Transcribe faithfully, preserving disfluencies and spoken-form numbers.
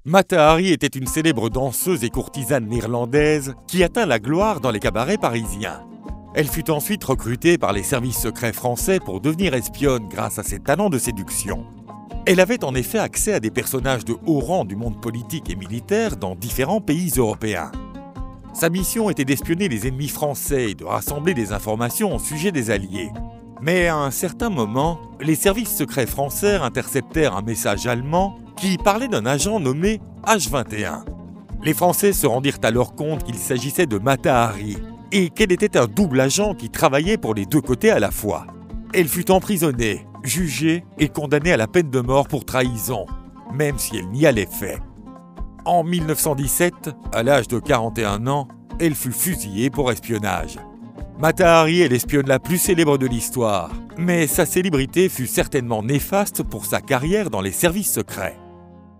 Mata Hari était une célèbre danseuse et courtisane néerlandaise qui atteint la gloire dans les cabarets parisiens. Elle fut ensuite recrutée par les services secrets français pour devenir espionne grâce à ses talents de séduction. Elle avait en effet accès à des personnages de haut rang du monde politique et militaire dans différents pays européens. Sa mission était d'espionner les ennemis français et de rassembler des informations au sujet des Alliés. Mais à un certain moment, les services secrets français interceptèrent un message allemand qui parlait d'un agent nommé H vingt et un. Les Français se rendirent alors compte qu'il s'agissait de Mata Hari et qu'elle était un double agent qui travaillait pour les deux côtés à la fois. Elle fut emprisonnée, jugée et condamnée à la peine de mort pour trahison, même si elle niait les faits. En mille neuf cent dix-sept, à l'âge de quarante et un ans, elle fut fusillée pour espionnage. Mata Hari est l'espionne la plus célèbre de l'histoire, mais sa célébrité fut certainement néfaste pour sa carrière dans les services secrets.